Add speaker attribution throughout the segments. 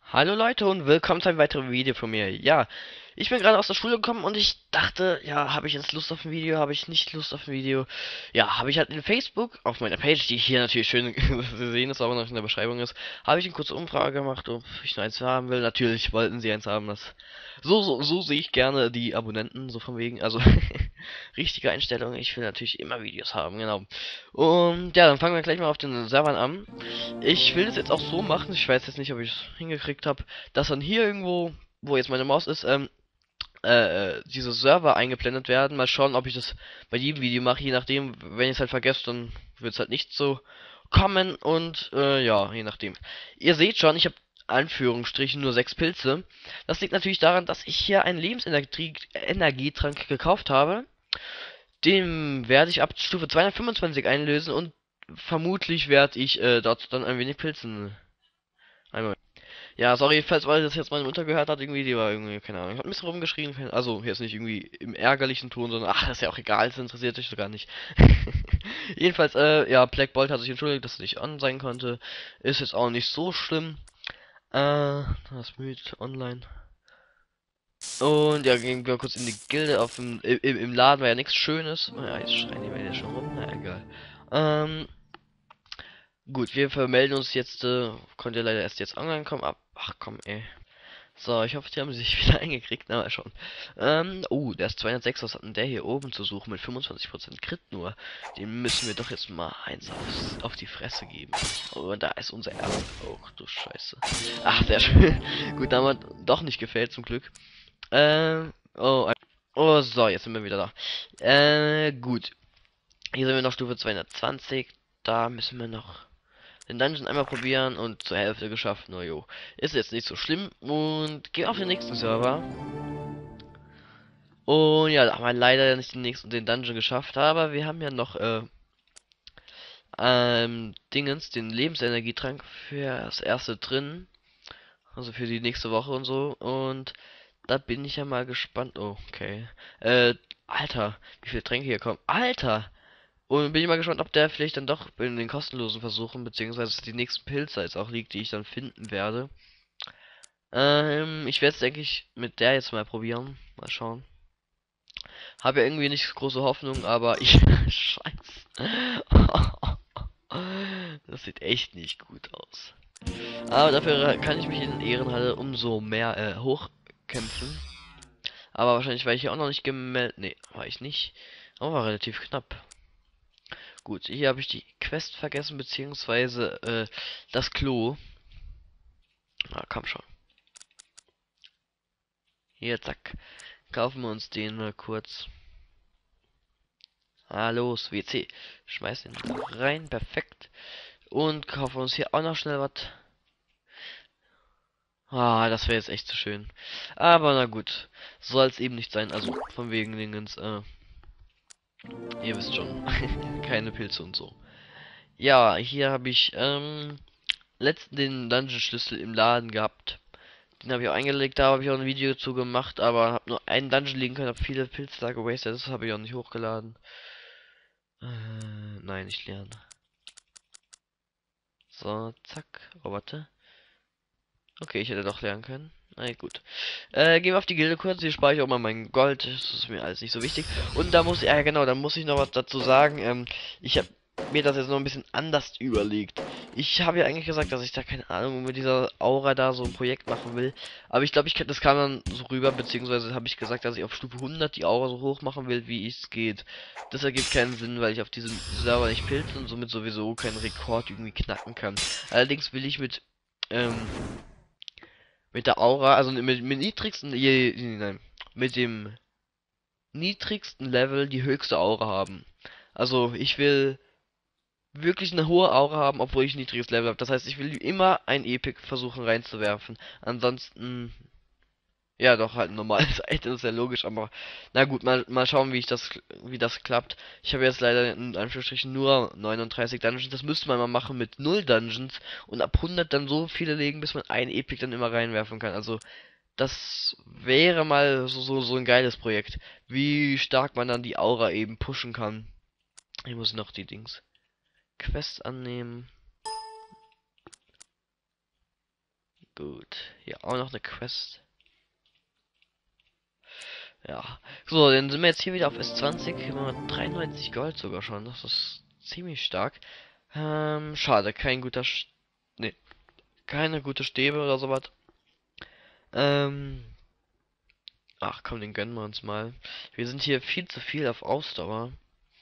Speaker 1: Hallo Leute und willkommen zu einem weiteren Video von mir. Ja, ich bin gerade aus der Schule gekommen und ich dachte, ja, habe ich jetzt Lust auf ein Video, habe ich nicht Lust auf ein Video? Ja, habe ich halt in Facebook, auf meiner Page, die hier natürlich schön zu sehen ist, aber noch in der Beschreibung ist, habe ich eine kurze Umfrage gemacht, ob ich noch eins haben will. Natürlich wollten sie eins haben, das so sehe ich gerne die Abonnenten, so von wegen, also richtige Einstellung, ich will natürlich immer Videos haben, genau. Und ja, dann fangen wir gleich mal auf den Servern an. Ich will das jetzt auch so machen, ich weiß jetzt nicht, ob ich es hingekriegt habe, dass dann hier irgendwo, wo jetzt meine Maus ist, diese Server eingeblendet werden. Mal schauen, ob ich das bei jedem Video mache. Je nachdem, wenn ich es halt vergesse, dann wird es halt nicht so kommen. Und ja, je nachdem. Ihr seht schon, ich habe Anführungsstrichen nur 6 Pilze. Das liegt natürlich daran, dass ich hier einen Lebensenergietrank gekauft habe. Den werde ich ab Stufe 225 einlösen und vermutlich werde ich dort dann ein wenig Pilzen. Einmal. Ja, sorry, falls weil das jetzt meine Mutter gehört hat, irgendwie, die war irgendwie, keine Ahnung, hat ein bisschen rumgeschrien. Also, jetzt nicht irgendwie im ärgerlichen Ton, sondern, ach, das ist ja auch egal, das interessiert dich so gar nicht. Jedenfalls, ja, Black Bolt hat sich entschuldigt, dass er nicht on sein konnte. Ist jetzt auch nicht so schlimm. Das müde online. Und ja, gehen wir kurz in die Gilde auf im Laden, war ja nichts Schönes. Ja, jetzt schreien die wieder schon rum, na egal. Ähm, gut, wir vermelden uns jetzt, konnte leider erst jetzt online kommen. Ach komm, ey. So, ich hoffe, die haben sich wieder eingekriegt. Na, mal schauen. Der ist 206. Was hat denn der hier oben zu suchen mit 25% Crit nur? Den müssen wir doch jetzt mal eins auf die Fresse geben. Oh, und da ist unser Erbe. Oh, du Scheiße. Ach, sehr schön. Gut, da haben wir doch nicht gefällt, zum Glück. Oh, so, jetzt sind wir wieder da. Gut. Hier sind wir noch Stufe 220. Da müssen wir noch den Dungeon einmal probieren und zur Hälfte geschafft. No, jo. Ist jetzt nicht so schlimm. Und gehen auf den nächsten Server. Und ja, da haben wir leider nicht den Dungeon geschafft, aber wir haben ja noch Dingens, den Lebensenergietrank für das erste drin. Also für die nächste Woche und so. Und da bin ich ja mal gespannt. Oh, okay. Alter, wie viele Tränke hier kommen. Alter! Und bin ich mal gespannt, ob der vielleicht dann doch in den kostenlosen Versuchen, beziehungsweise die nächsten Pilze jetzt auch liegt, die ich dann finden werde. Ich werde es, denke ich, mit der jetzt mal probieren. Mal schauen. Habe ja irgendwie nicht große Hoffnung, aber ich. Scheiße. Das sieht echt nicht gut aus. Aber dafür kann ich mich in Ehrenhalle umso mehr hochkämpfen. Aber wahrscheinlich war ich hier auch noch nicht gemeldet. Nee, war ich nicht. Aber war relativ knapp. Gut, hier habe ich die Quest vergessen, beziehungsweise das Klo. Na, komm schon. Hier, zack. Kaufen wir uns den mal kurz. Ah, los, WC. Schmeißen den rein, perfekt. Und kaufen uns hier auch noch schnell was. Ah, das wäre jetzt echt zu schön. Aber na gut. Soll es eben nicht sein. Also, von wegen Dingens, ihr wisst schon. Keine Pilze und so. Ja, hier habe ich, letzten den Dungeon-Schlüssel im Laden gehabt. Den habe ich auch eingelegt, da habe ich auch ein Video zu gemacht, aber habe nur einen Dungeon liegen können, habe viele Pilze da gewastet, das habe ich auch nicht hochgeladen. Nein, nicht lernen. So, zack. Oh, warte. Okay, ich hätte doch lernen können. Na ja, gut. Gehen wir auf die Gilde kurz. Hier spare ich auch mal mein Gold. Das ist mir alles nicht so wichtig. Und da muss ich, ja genau, da muss ich noch was dazu sagen. Ich habe mir das jetzt noch ein bisschen anders überlegt. Ich habe ja eigentlich gesagt, dass ich da keine Ahnung mit dieser Aura da so ein Projekt machen will. Aber ich glaube, das kam dann so rüber, beziehungsweise habe ich gesagt, dass ich auf Stufe 100 die Aura so hoch machen will, wie es geht. Das ergibt keinen Sinn, weil ich auf diesem Server nicht pilze und somit sowieso keinen Rekord irgendwie knacken kann. Allerdings will ich mit der Aura, also mit niedrigsten, nein, mit dem niedrigsten Level die höchste Aura haben. Also ich will wirklich eine hohe Aura haben, obwohl ich ein niedriges Level habe. Das heißt, ich will immer ein Epic versuchen reinzuwerfen. Ansonsten, ja doch, halt ein normales Item ist ja logisch, aber na gut, mal schauen, wie das klappt. Ich habe jetzt leider in Anführungsstrichen nur 39 Dungeons. Das müsste man mal machen mit 0 Dungeons und ab 100 dann so viele legen, bis man ein Epic dann immer reinwerfen kann. Also das wäre mal so ein geiles Projekt. Wie stark man dann die Aura eben pushen kann. Ich muss noch die Dings. Quest annehmen. Gut. Hier auch noch eine Quest. Ja. So, dann sind wir jetzt hier wieder auf S20. Immer 93 Gold sogar schon. Das ist ziemlich stark. Schade, kein guter nee, keine gute Stäbe oder sowas. Ähm. Ach komm, den gönnen wir uns mal. Wir sind hier viel zu viel auf Ausdauer.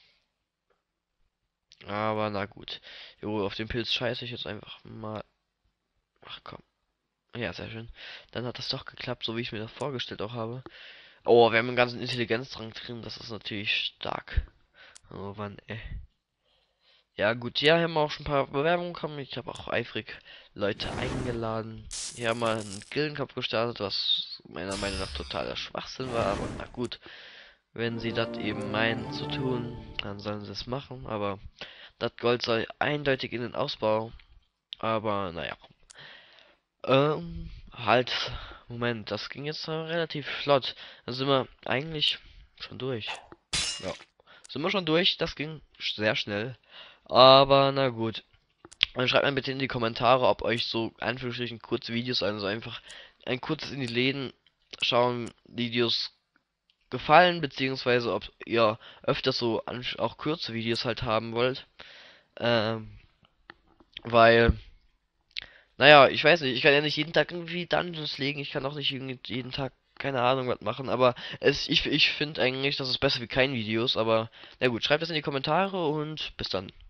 Speaker 1: Aber na gut. Jo, auf den Pilz scheiße ich jetzt einfach mal. Ach komm. Ja, sehr schön. Dann hat das doch geklappt, so wie ich mir das vorgestellt auch habe. Oh, wir haben einen ganzen Intelligenzrang drin. Das ist natürlich stark. Oh Mann, ey. Ja gut, hier haben wir auch schon ein paar Bewerbungen bekommen. Ich habe auch eifrig Leute eingeladen. Hier haben wir einen Gildenkampf gestartet, was meiner Meinung nach totaler Schwachsinn war. Aber na gut, wenn sie das eben meinen zu tun, dann sollen sie es machen. Aber das Gold soll eindeutig in den Ausbau. Aber naja. Halt. Moment, das ging jetzt relativ flott. Da sind wir eigentlich schon durch. Ja. Sind wir schon durch? Das ging sehr schnell. Aber na gut. Dann schreibt mal bitte in die Kommentare, ob euch so Anführungsstrichen kurze Videos, also einfach ein kurzes in die Läden schauen Videos gefallen, beziehungsweise ob ihr öfters so auch kurze Videos halt haben wollt. Ähm, weil, naja, ich weiß nicht, ich kann ja nicht jeden Tag irgendwie Dungeons legen, ich kann auch nicht jeden Tag keine Ahnung was machen, aber ich finde eigentlich, das ist besser wie kein Videos, aber na gut, schreibt das in die Kommentare und bis dann.